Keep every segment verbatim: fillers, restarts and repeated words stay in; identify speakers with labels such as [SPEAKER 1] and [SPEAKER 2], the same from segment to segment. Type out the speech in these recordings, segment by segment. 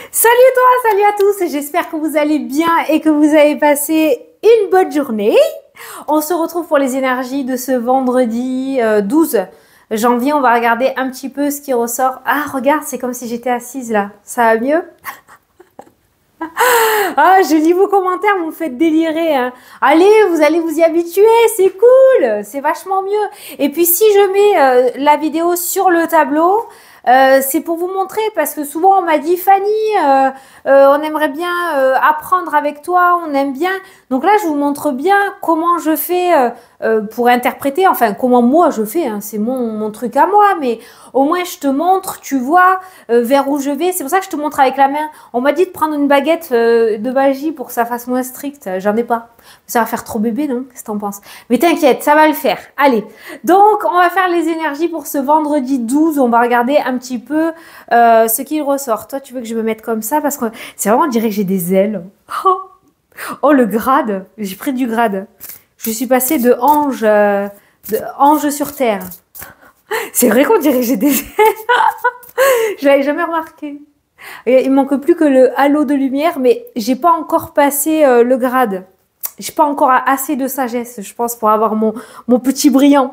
[SPEAKER 1] Salut toi, salut à tous, j'espère que vous allez bien et que vous avez passé une bonne journée. On se retrouve pour les énergies de ce vendredi euh, douze janvier. On va regarder un petit peu ce qui ressort. Ah, regarde, c'est comme si j'étais assise là. Ça va mieux? Ah, je lis vos commentaires, vous me faites délirer. Hein. Allez, vous allez vous y habituer, c'est cool, c'est vachement mieux. Et puis si je mets euh, la vidéo sur le tableau, Euh, c'est pour vous montrer parce que souvent on m'a dit Fanny, euh, euh, on aimerait bien euh, apprendre avec toi, on aime bien. Donc là, je vous montre bien comment je fais euh, euh, pour interpréter, enfin comment moi je fais, hein, c'est mon, mon truc à moi, mais au moins je te montre, tu vois euh, vers où je vais. C'est pour ça que je te montre avec la main. On m'a dit de prendre une baguette euh, de magie pour que ça fasse moins strict. J'en ai pas. Ça va faire trop bébé, non? Qu'est-ce que t'en penses? Mais t'inquiète, ça va le faire. Allez, donc on va faire les énergies pour ce vendredi douze. On va regarder un petit peu euh, ce qu'il ressort. Toi, tu veux que je me mette comme ça? Parce que c'est vraiment, on dirait que j'ai des ailes. Oh, oh le grade. J'ai pris du grade. Je suis passée de ange, euh, de ange sur terre. C'est vrai qu'on dirait que j'ai des ailes. Je l'avais jamais remarqué. Il manque plus que le halo de lumière, mais j'ai pas encore passé euh, le grade. J'ai pas encore assez de sagesse, je pense, pour avoir mon, mon petit brillant.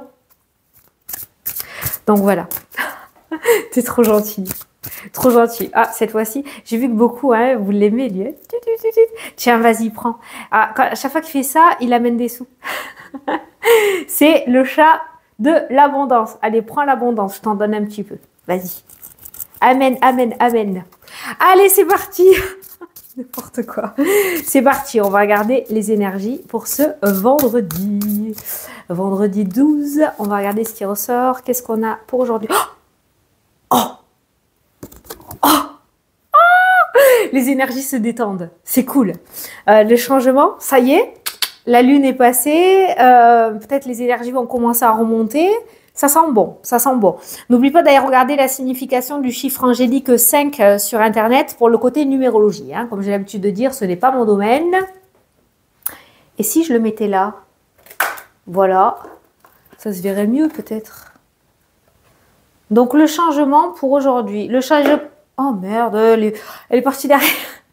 [SPEAKER 1] Donc voilà. T'es trop gentil. Trop gentil. Ah, cette fois-ci, j'ai vu que beaucoup, hein, vous l'aimez, lui. Hein. Tiens, vas-y, prends. Ah, quand, à chaque fois qu'il fait ça, il amène des sous. C'est le chat de l'abondance. Allez, prends l'abondance, je t'en donne un petit peu. Vas-y. Amen, amen, amen. Allez, c'est parti. N'importe quoi. C'est parti, on va regarder les énergies pour ce vendredi. Vendredi douze, on va regarder ce qui ressort. Qu'est-ce qu'on a pour aujourd'hui? Oh, oh, oh, les énergies se détendent. C'est cool. Euh, le changement, ça y est. La lune est passée. Euh, Peut-être les énergies vont commencer à remonter. Ça sent bon, ça sent bon. N'oublie pas d'aller regarder la signification du chiffre angélique cinq sur Internet pour le côté numérologie. Hein. Comme j'ai l'habitude de dire, ce n'est pas mon domaine. Et si je le mettais là? Voilà. Ça se verrait mieux peut-être. Donc le changement pour aujourd'hui. Le changement... Oh merde, elle est, elle est partie derrière.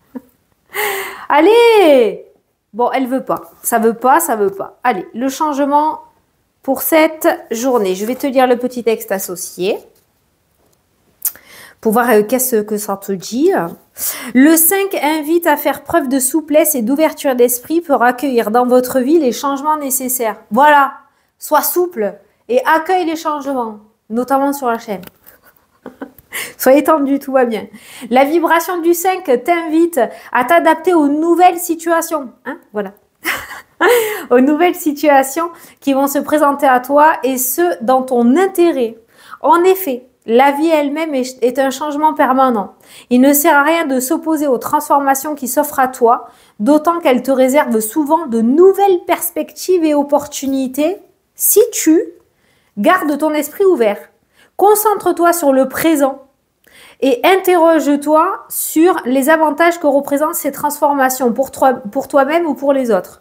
[SPEAKER 1] Allez! Bon, elle veut pas. Ça veut pas, ça veut pas. Allez, le changement... pour cette journée. Je vais te lire le petit texte associé pour voir euh, qu'est-ce que ça te dit. Le cinq invite à faire preuve de souplesse et d'ouverture d'esprit pour accueillir dans votre vie les changements nécessaires. Voilà, sois souple et accueille les changements, notamment sur la chaîne. Soyez tendu, tout va bien. La vibration du cinq t'invite à t'adapter aux nouvelles situations. Hein, voilà. Aux nouvelles situations qui vont se présenter à toi et ce, dans ton intérêt. En effet, la vie elle-même est, est un changement permanent. Il ne sert à rien de s'opposer aux transformations qui s'offrent à toi, d'autant qu'elles te réservent souvent de nouvelles perspectives et opportunités si tu gardes ton esprit ouvert. Concentre-toi sur le présent et interroge-toi sur les avantages que représentent ces transformations pour toi, pour toi-même ou pour les autres.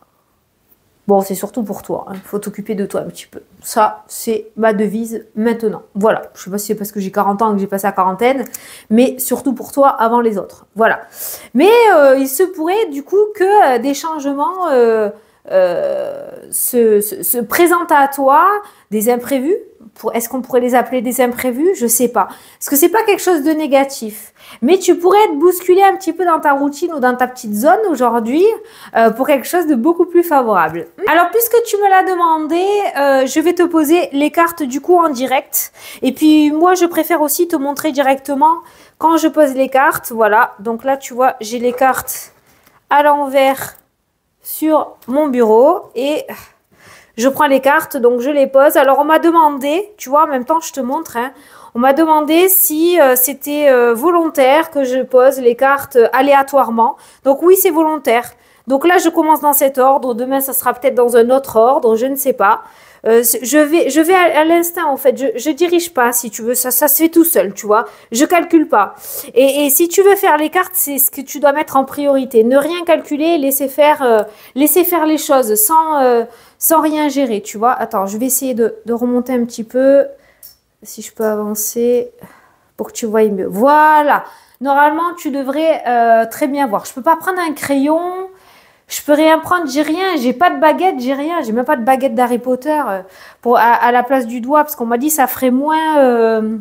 [SPEAKER 1] Bon, c'est surtout pour toi. Il hein. faut t'occuper de toi un petit peu. Ça, c'est ma devise maintenant. Voilà. Je ne sais pas si c'est parce que j'ai quarante ans que j'ai passé la quarantaine, mais surtout pour toi avant les autres. Voilà. Mais euh, il se pourrait du coup que euh, des changements euh, euh, se, se, se présentent à toi, des imprévus. Est-ce qu'on pourrait les appeler des imprévus? Je ne sais pas. Parce que ce n'est pas quelque chose de négatif. Mais tu pourrais être bousculé un petit peu dans ta routine ou dans ta petite zone aujourd'hui euh, pour quelque chose de beaucoup plus favorable. Alors, puisque tu me l'as demandé, euh, je vais te poser les cartes du coup en direct. Et puis, moi, je préfère aussi te montrer directement quand je pose les cartes. Voilà. Donc là, tu vois, j'ai les cartes à l'envers sur mon bureau et... je prends les cartes, donc je les pose. Alors, on m'a demandé, tu vois, en même temps, je te montre, hein, on m'a demandé si euh, c'était euh, volontaire que je pose les cartes euh, aléatoirement. Donc, oui, c'est volontaire. Donc là, je commence dans cet ordre. Demain, ça sera peut-être dans un autre ordre, je ne sais pas. Euh, je vais, je vais à, à l'instinct, en fait. Je, je dirige pas, si tu veux. Ça, ça se fait tout seul, tu vois. Je calcule pas. Et, et si tu veux faire les cartes, c'est ce que tu dois mettre en priorité. Ne rien calculer, laisser faire, euh, laisser faire les choses sans... Euh, sans rien gérer, tu vois. Attends, je vais essayer de, de remonter un petit peu. Si je peux avancer pour que tu vois mieux. Voilà. normalement, tu devrais euh, très bien voir. Je peux pas prendre un crayon, je peux rien prendre, j'ai rien, j'ai pas de baguette, j'ai rien, j'ai même pas de baguette d'Harry Potter euh, pour, à, à la place du doigt, parce qu'on m'a dit ça ferait moins, euh,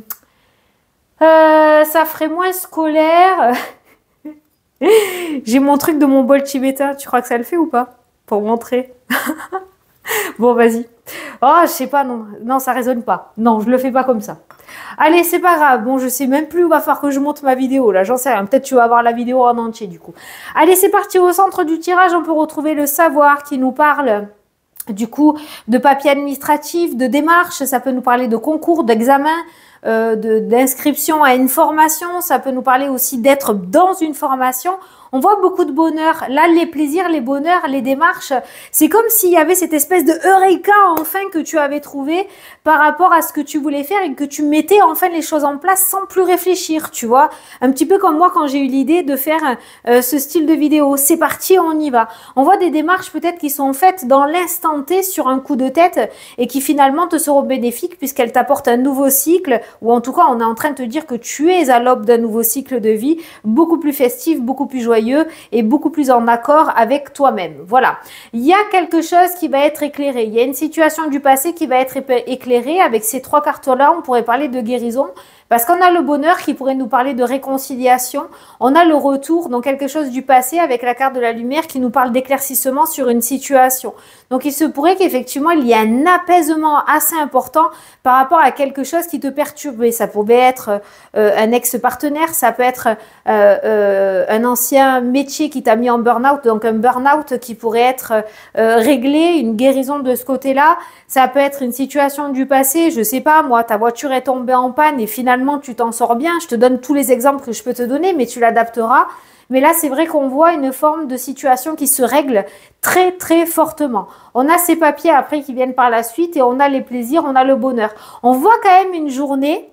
[SPEAKER 1] euh, ça ferait moins scolaire. J'ai mon truc de mon bol tibétain, tu crois que ça le fait ou pas? Pour montrer. Bon, vas-y. Oh, je sais pas, non. Non, ça résonne pas. Non, je le fais pas comme ça. Allez, c'est pas grave. Bon, je sais même plus où va falloir que je monte ma vidéo, là. J'en sais rien. Peut-être tu vas voir la vidéo en entier, du coup. Allez, c'est parti. Au centre du tirage, on peut retrouver le savoir qui nous parle, du coup, de papier administratif, de démarche. Ça peut nous parler de concours, d'examen, euh, d'inscription à une formation. Ça peut nous parler aussi d'être dans une formation. On voit beaucoup de bonheur. Là, les plaisirs, les bonheurs, les démarches, c'est comme s'il y avait cette espèce de eureka enfin que tu avais trouvé par rapport à ce que tu voulais faire et que tu mettais enfin les choses en place sans plus réfléchir, tu vois. Un petit peu comme moi quand j'ai eu l'idée de faire euh, ce style de vidéo. C'est parti, on y va. On voit des démarches peut-être qui sont faites dans l'instant T sur un coup de tête et qui finalement te seront bénéfiques puisqu'elles t'apportent un nouveau cycle, ou en tout cas, on est en train de te dire que tu es à l'aube d'un nouveau cycle de vie beaucoup plus festif, beaucoup plus joyeux et beaucoup plus en accord avec toi-même. Voilà. Il y a quelque chose qui va être éclairé. Il y a une situation du passé qui va être éclairée. Avec ces trois cartes-là, on pourrait parler de guérison. Parce qu'on a le bonheur qui pourrait nous parler de réconciliation. On a le retour dans quelque chose du passé avec la carte de la lumière qui nous parle d'éclaircissement sur une situation. Donc, il se pourrait qu'effectivement, il y ait un apaisement assez important par rapport à quelque chose qui te perturbait. Ça pouvait être euh, un ex-partenaire, ça peut être euh, euh, un ancien métier qui t'a mis en burn-out, donc un burn-out qui pourrait être euh, réglé, une guérison de ce côté-là. Ça peut être une situation du passé, je sais pas, moi, ta voiture est tombée en panne et finalement, tu t'en sors bien. Je te donne tous les exemples que je peux te donner, mais tu l'adapteras. Mais là, c'est vrai qu'on voit une forme de situation qui se règle très, très fortement. On a ces papiers après qui viennent par la suite et on a les plaisirs, on a le bonheur. On voit quand même une journée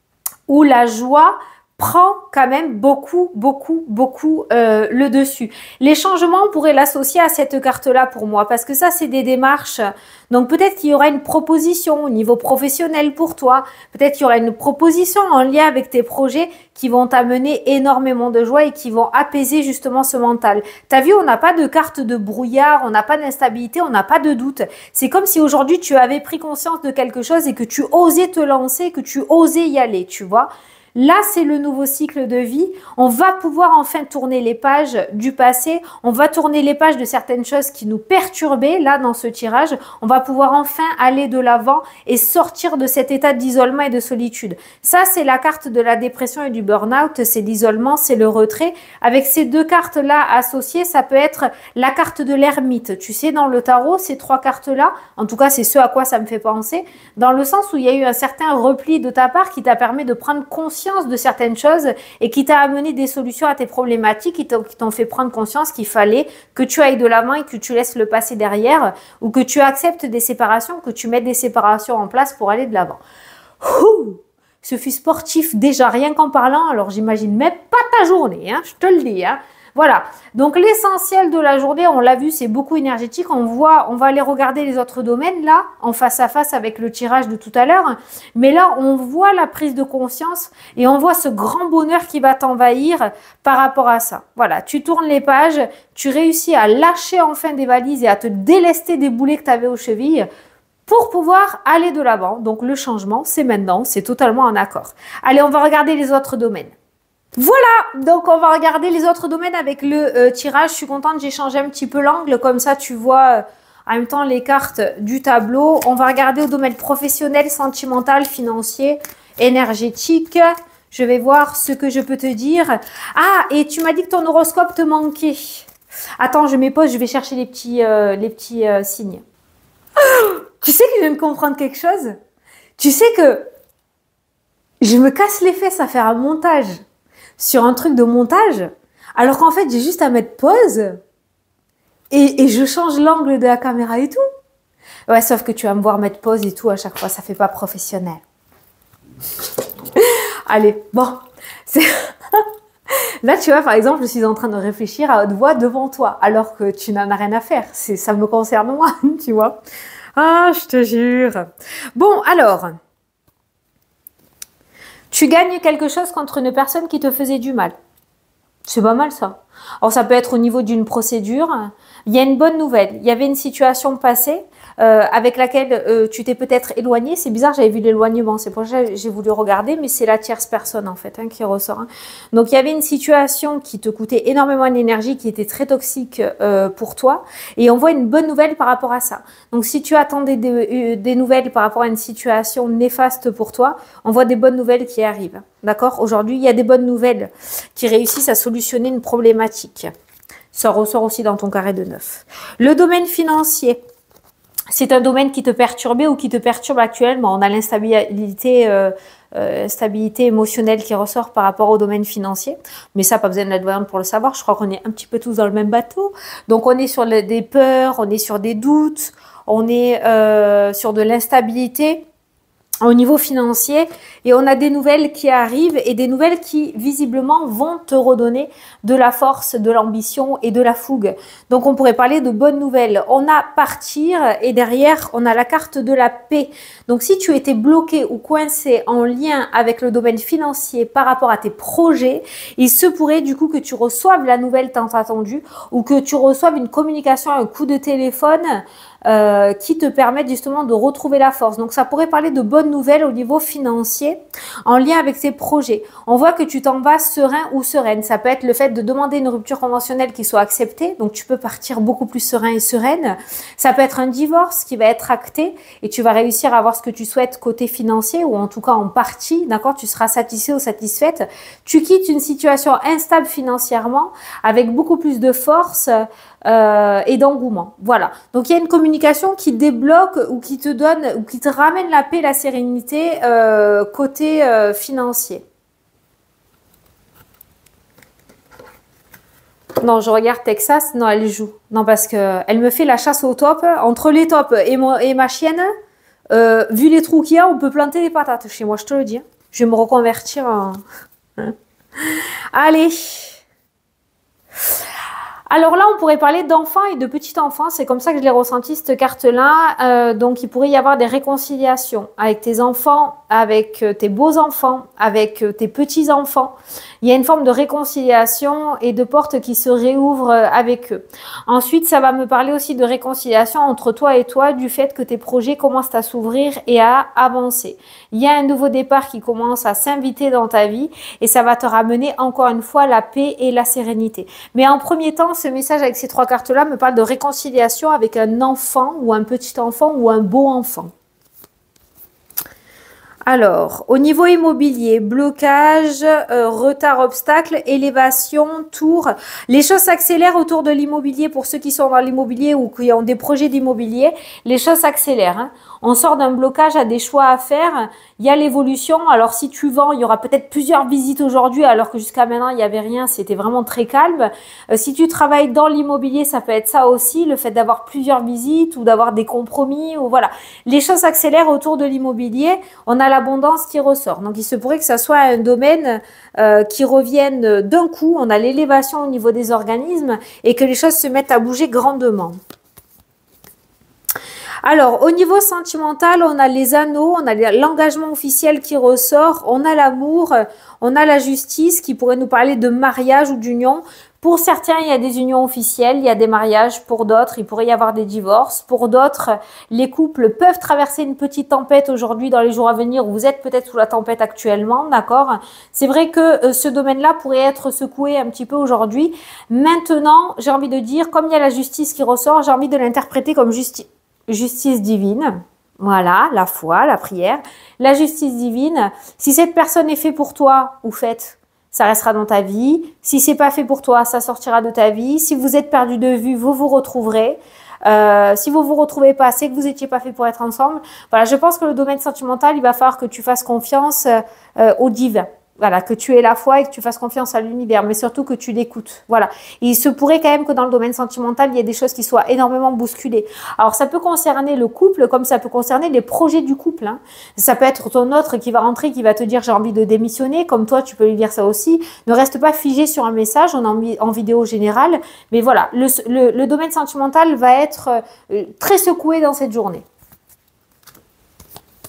[SPEAKER 1] où la joie prend quand même beaucoup, beaucoup, beaucoup euh, le dessus. Les changements, on pourrait l'associer à cette carte-là pour moi, parce que ça, c'est des démarches. Donc, peut-être qu'il y aura une proposition au niveau professionnel pour toi. Peut-être qu'il y aura une proposition en lien avec tes projets qui vont t'amener énormément de joie et qui vont apaiser justement ce mental. T'as vu, on n'a pas de carte de brouillard, on n'a pas d'instabilité, on n'a pas de doute. C'est comme si aujourd'hui, tu avais pris conscience de quelque chose et que tu osais te lancer, que tu osais y aller, tu vois. Là, c'est le nouveau cycle de vie. On va pouvoir enfin tourner les pages du passé. On va tourner les pages de certaines choses qui nous perturbaient, là, dans ce tirage. On va pouvoir enfin aller de l'avant et sortir de cet état d'isolement et de solitude. Ça, c'est la carte de la dépression et du burn-out. C'est l'isolement, c'est le retrait. Avec ces deux cartes-là associées, ça peut être la carte de l'ermite. Tu sais, dans le tarot, ces trois cartes-là, en tout cas, c'est ce à quoi ça me fait penser, dans le sens où il y a eu un certain repli de ta part qui t'a permis de prendre conscience de certaines choses et qui t'a amené des solutions à tes problématiques, qui t'ont fait prendre conscience qu'il fallait que tu ailles de l'avant et que tu laisses le passé derrière, ou que tu acceptes des séparations, que tu mettes des séparations en place pour aller de l'avant. Ce fut sportif déjà, rien qu'en parlant, alors j'imagine même pas ta journée, hein, je te le dis, hein. Voilà, donc l'essentiel de la journée, on l'a vu, c'est beaucoup énergétique. On voit, on va aller regarder les autres domaines là, en face à face avec le tirage de tout à l'heure. Mais là, on voit la prise de conscience et on voit ce grand bonheur qui va t'envahir par rapport à ça. Voilà, tu tournes les pages, tu réussis à lâcher enfin des valises et à te délester des boulets que tu avais aux chevilles pour pouvoir aller de l'avant. Donc le changement, c'est maintenant, c'est totalement en accord. Allez, on va regarder les autres domaines. Voilà, donc on va regarder les autres domaines avec le euh, tirage. Je suis contente, j'ai changé un petit peu l'angle, comme ça tu vois euh, en même temps les cartes du tableau. On va regarder au domaine professionnel, sentimental, financier, énergétique. Je vais voir ce que je peux te dire. Ah, et tu m'as dit que ton horoscope te manquait. Attends, je mets pause, je vais chercher les petits, euh, les petits euh, signes. Tu sais que je viens de comprendre quelque chose? Tu sais que je me casse les fesses à faire un montage sur un truc de montage, alors qu'en fait, j'ai juste à mettre pause et, et je change l'angle de la caméra et tout. Ouais, sauf que tu vas me voir mettre pause et tout à chaque fois, ça fait pas professionnel. Allez, bon. Là, tu vois, par exemple, je suis en train de réfléchir à haute voix devant toi, alors que tu n'en as rien à faire. Ça me concerne moi, tu vois. Ah, je te jure. Bon, alors... Tu gagnes quelque chose contre une personne qui te faisait du mal. C'est pas mal ça. Alors ça peut être au niveau d'une procédure. Il y a une bonne nouvelle. Il y avait une situation passée euh, avec laquelle euh, tu t'es peut-être éloigné. C'est bizarre, j'avais vu l'éloignement. C'est pour ça que j'ai voulu regarder, mais c'est la tierce personne en fait hein, qui ressort. Hein. Donc il y avait une situation qui te coûtait énormément d'énergie, qui était très toxique euh, pour toi. Et on voit une bonne nouvelle par rapport à ça. Donc si tu attendais des, des nouvelles par rapport à une situation néfaste pour toi, on voit des bonnes nouvelles qui arrivent. D'accord? Aujourd'hui, il y a des bonnes nouvelles qui réussissent à solutionner une problématique. Ça ressort aussi dans ton carré de neuf. Le domaine financier, c'est un domaine qui te perturbait ou qui te perturbe actuellement. On a l'instabilité euh, euh, stabilité émotionnelle qui ressort par rapport au domaine financier. Mais ça, pas besoin d'être voyante pour le savoir. Je crois qu'on est un petit peu tous dans le même bateau. Donc, on est sur le, des peurs, on est sur des doutes, on est euh, sur de l'instabilité au niveau financier et on a des nouvelles qui arrivent et des nouvelles qui visiblement vont te redonner de la force, de l'ambition et de la fougue. Donc on pourrait parler de bonnes nouvelles. On a partir et derrière on a la carte de la paix. Donc si tu étais bloqué ou coincé en lien avec le domaine financier par rapport à tes projets, il se pourrait du coup que tu reçoives la nouvelle tant attendue ou que tu reçoives une communication, un coup de téléphone Euh, qui te permettent justement de retrouver la force. Donc ça pourrait parler de bonnes nouvelles au niveau financier en lien avec tes projets. On voit que tu t'en vas serein ou sereine. Ça peut être le fait de demander une rupture conventionnelle qui soit acceptée. Donc tu peux partir beaucoup plus serein et sereine. Ça peut être un divorce qui va être acté et tu vas réussir à avoir ce que tu souhaites côté financier ou en tout cas en partie. D'accord, tu seras satisfait ou satisfaite. Tu quittes une situation instable financièrement avec beaucoup plus de force Euh, et d'engouement. Voilà. Donc, il y a une communication qui débloque ou qui te donne ou qui te ramène la paix, la sérénité euh, côté euh, financier. Non, je regarde Texas. Non, elle joue. Non, parce que elle me fait la chasse au top. Entre les tops et, mo et ma chienne, euh, vu les trous qu'il y a, on peut planter des patates chez moi, je te le dis. Je vais me reconvertir en... Allez. Alors là, on pourrait parler d'enfants et de petits enfants. C'est comme ça que je l'ai ressenti, cette carte-là. Euh, donc, il pourrait y avoir des réconciliations avec tes enfants, avec tes beaux-enfants, avec tes petits-enfants. Il y a une forme de réconciliation et de portes qui se réouvrent avec eux. Ensuite, ça va me parler aussi de réconciliation entre toi et toi, du fait que tes projets commencent à s'ouvrir et à avancer. Il y a un nouveau départ qui commence à s'inviter dans ta vie et ça va te ramener encore une fois la paix et la sérénité. Mais en premier temps, ce message avec ces trois cartes-là me parle de réconciliation avec un enfant ou un petit enfant ou un beau enfant. Alors, au niveau immobilier, blocage, euh, retard, obstacle, élévation, tour. Les choses s'accélèrent autour de l'immobilier pour ceux qui sont dans l'immobilier ou qui ont des projets d'immobilier. Les choses s'accélèrent. Hein. On sort d'un blocage à des choix à faire. Il y a l'évolution. Alors, si tu vends, il y aura peut-être plusieurs visites aujourd'hui alors que jusqu'à maintenant, il n'y avait rien. C'était vraiment très calme. Euh, si tu travailles dans l'immobilier, ça peut être ça aussi, le fait d'avoir plusieurs visites ou d'avoir des compromis. Ou voilà. Les choses s'accélèrent autour de l'immobilier. On a l'abondance qui ressort. Donc, il se pourrait que ça soit un domaine euh, qui revienne d'un coup. On a l'élévation au niveau des organismes et que les choses se mettent à bouger grandement. Alors, au niveau sentimental, on a les anneaux, on a l'engagement officiel qui ressort, on a l'amour, on a la justice qui pourrait nous parler de mariage ou d'union. Pour certains, il y a des unions officielles, il y a des mariages. Pour d'autres, il pourrait y avoir des divorces. Pour d'autres, les couples peuvent traverser une petite tempête aujourd'hui dans les jours à venir. Vous êtes peut-être sous la tempête actuellement, d'accord? C'est vrai que euh, ce domaine-là pourrait être secoué un petit peu aujourd'hui. Maintenant, j'ai envie de dire, comme il y a la justice qui ressort, j'ai envie de l'interpréter comme justice. Justice divine, voilà, la foi, la prière, la justice divine. Si cette personne est faite pour toi ou faite, ça restera dans ta vie. Si c'est pas fait pour toi, ça sortira de ta vie. Si vous êtes perdu de vue, vous vous retrouverez. Euh, si vous vous retrouvez pas, c'est que vous n'étiez pas fait pour être ensemble. Voilà, je pense que le domaine sentimental, il va falloir que tu fasses confiance euh, au divin. Voilà, que tu aies la foi et que tu fasses confiance à l'univers, mais surtout que tu l'écoutes. Voilà. Et il se pourrait quand même que dans le domaine sentimental, il y ait des choses qui soient énormément bousculées. Alors, ça peut concerner le couple comme ça peut concerner les projets du couple. Hein. Ça peut être ton autre qui va rentrer, qui va te dire « j'ai envie de démissionner ». Comme toi, tu peux lui dire ça aussi. Ne reste pas figé sur un message, on en, en vidéo générale. Mais voilà, le, le, le domaine sentimental va être euh, très secoué dans cette journée.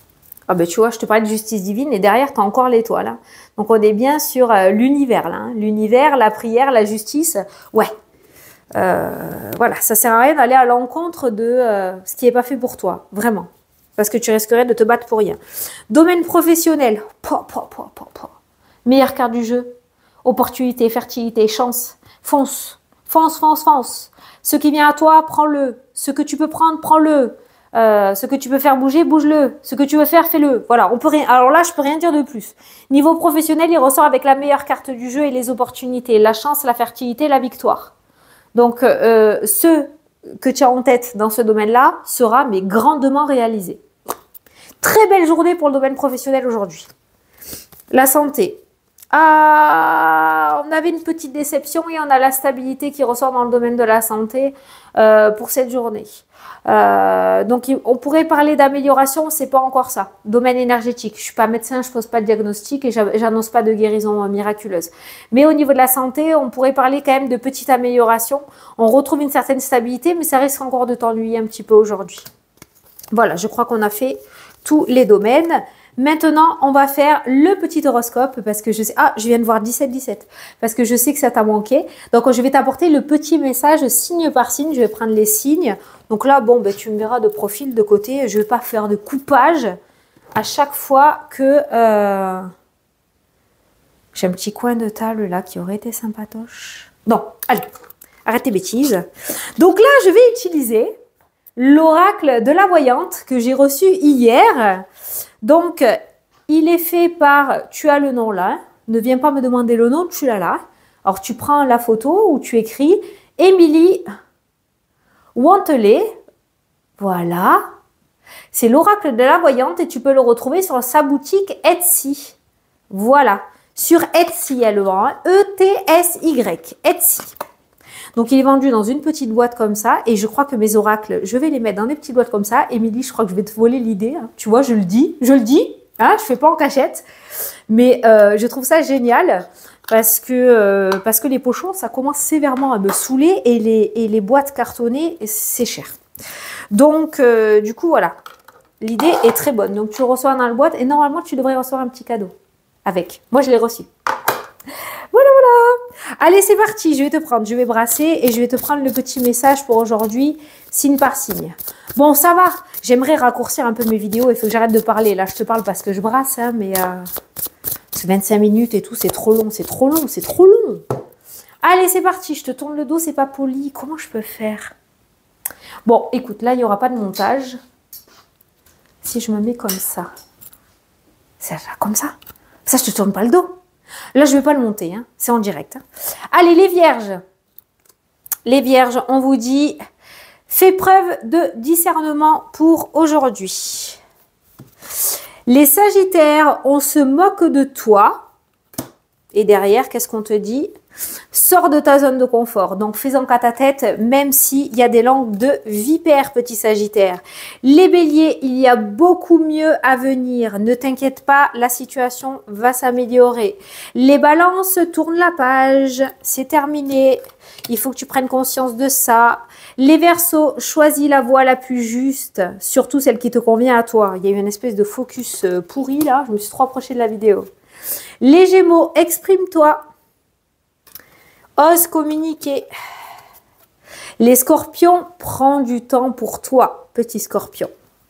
[SPEAKER 1] Ah ben tu vois, je te parlais de justice divine et derrière, tu as encore l'étoile. Hein. Donc on est bien sur euh, l'univers là. Hein. L'univers, la prière, la justice. Ouais. Euh, voilà, ça sert à rien d'aller à l'encontre de euh, ce qui n'est pas fait pour toi. Vraiment. Parce que tu risquerais de te battre pour rien. Domaine professionnel. Po, po, po, po, po. Meilleure carte du jeu. Opportunité, fertilité, chance. Fonce. Fonce, fonce, fonce. Ce qui vient à toi, prends-le. Ce que tu peux prendre, prends-le. Euh, ce que tu peux faire bouger, bouge-le. Ce que tu veux faire, fais-le. Voilà, on peut rien. Alors là, je peux rien dire de plus. Niveau professionnel, il ressort avec la meilleure carte du jeu et les opportunités, la chance, la fertilité, la victoire. Donc, euh, ce que tu as en tête dans ce domaine-là sera mais grandement réalisé. Très belle journée pour le domaine professionnel aujourd'hui. La santé. Ah, on avait une petite déception et on a la stabilité qui ressort dans le domaine de la santé euh, pour cette journée. Euh, donc, on pourrait parler d'amélioration, c'est pas encore ça. Domaine énergétique. Je suis pas médecin, je pose pas de diagnostic et j'annonce pas de guérison miraculeuse. Mais au niveau de la santé, on pourrait parler quand même de petite amélioration. On retrouve une certaine stabilité, mais ça risque encore de t'ennuyer un petit peu aujourd'hui. Voilà, je crois qu'on a fait tous les domaines. Maintenant, on va faire le petit horoscope parce que je sais... Ah, je viens de voir dix-sept dix-sept parce que je sais que ça t'a manqué. Donc, je vais t'apporter le petit message signe par signe. Je vais prendre les signes. Donc là, bon, ben, tu me verras de profil, de côté. Je ne vais pas faire de coupage à chaque fois que... Euh... J'ai un petit coin de table là qui aurait été sympatoche. Non, allez, arrête tes bêtises. Donc là, je vais utiliser l'oracle de la voyante que j'ai reçu hier. Donc, il est fait par, tu as le nom là, ne viens pas me demander le nom, tu l'as là. Alors, tu prends la photo où tu écris Émilie Wantelet, voilà. C'est l'oracle de la voyante et tu peux le retrouver sur sa boutique Etsy. Voilà, sur Etsy, elle vend, E T S Y, Etsy. Donc, il est vendu dans une petite boîte comme ça. Et je crois que mes oracles, je vais les mettre dans des petites boîtes comme ça. Émilie, je crois que je vais te voler l'idée. Hein. Tu vois, je le dis. Je le dis. Hein, je ne fais pas en cachette. Mais euh, je trouve ça génial. Parce que, euh, parce que les pochons, ça commence sévèrement à me saouler. Et les, et les boîtes cartonnées, c'est cher. Donc, euh, du coup, voilà. L'idée est très bonne. Donc, tu le reçois dans la boîte. Et normalement, tu devrais recevoir un petit cadeau avec. Moi, je l'ai reçu. Voilà, voilà. Allez, c'est parti. Je vais te prendre, je vais brasser et je vais te prendre le petit message pour aujourd'hui, signe par signe. Bon, ça va. J'aimerais raccourcir un peu mes vidéos. Il faut que j'arrête de parler. Là, je te parle parce que je brasse, hein, mais euh, c'est vingt-cinq minutes et tout. C'est trop long, c'est trop long, c'est trop long. Allez, c'est parti. Je te tourne le dos, c'est pas poli. Comment je peux faire? Bon, écoute, là, il n'y aura pas de montage. Si je me mets comme ça. Ça va comme ça. Ça, je te tourne pas le dos. Là, je ne vais pas le monter, hein. C'est en direct. Hein. Allez, les vierges. Les vierges, on vous dit, fais preuve de discernement pour aujourd'hui. Les sagittaires, on se moque de toi. Et derrière, qu'est-ce qu'on te dit? Sors de ta zone de confort. Donc, fais-en qu'à ta tête, même s'il y a des langues de vipère, petit sagittaire. Les béliers, il y a beaucoup mieux à venir. Ne t'inquiète pas, la situation va s'améliorer. Les balances, tourne la page. C'est terminé. Il faut que tu prennes conscience de ça. Les verseaux, choisis la voie la plus juste. Surtout celle qui te convient à toi. Il y a eu une espèce de focus pourri là. Je me suis trop approchée de la vidéo. Les gémeaux, exprime-toi. Ose communiquer. Les scorpions, prends du temps pour toi, petit scorpion.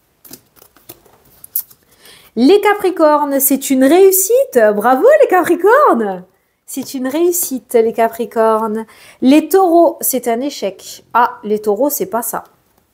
[SPEAKER 1] Les capricornes, c'est une réussite. Bravo les capricornes. C'est une réussite les capricornes. Les taureaux, c'est un échec. Ah, les taureaux, c'est pas ça.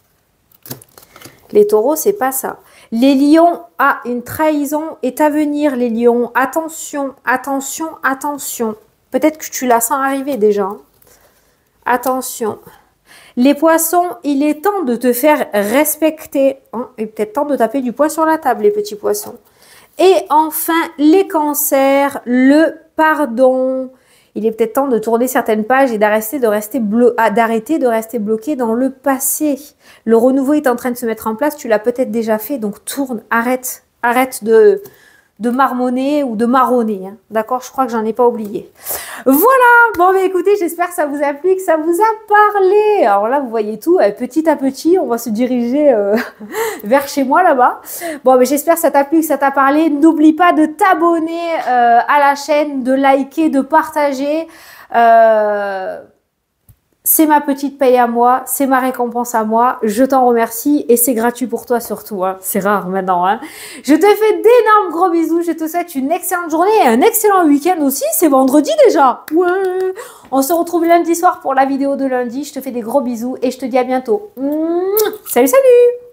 [SPEAKER 1] Les taureaux, c'est pas ça. Les lions, ah, une trahison est à venir les lions. Attention, attention, attention. Peut-être que tu la sens arriver déjà. Attention. Les poissons, il est temps de te faire respecter. Hein, et peut-être temps de taper du poing sur la table, les petits poissons. Et enfin, les cancers, le pardon. Il est peut-être temps de tourner certaines pages et d'arrêter de rester blo- ah, d'arrêter de rester bloqué dans le passé. Le renouveau est en train de se mettre en place. Tu l'as peut-être déjà fait, donc tourne, arrête. Arrête de... de marmonner ou de marronner. Hein. D'accord? Je crois que j'en ai pas oublié. Voilà. Bon, mais écoutez, j'espère que ça vous a plu, que ça vous a parlé. Alors là, vous voyez tout. Euh, petit à petit, on va se diriger euh, vers chez moi là-bas. Bon, mais j'espère que ça t'a plu, que ça t'a parlé. N'oublie pas de t'abonner euh, à la chaîne, de liker, de partager. Euh... C'est ma petite paye à moi, c'est ma récompense à moi, je t'en remercie et c'est gratuit pour toi surtout, hein. C'est rare maintenant. Hein. Je te fais d'énormes gros bisous, je te souhaite une excellente journée et un excellent week-end aussi, c'est vendredi déjà. Ouais. On se retrouve lundi soir pour la vidéo de lundi, je te fais des gros bisous et je te dis à bientôt. Mmh. Salut, salut!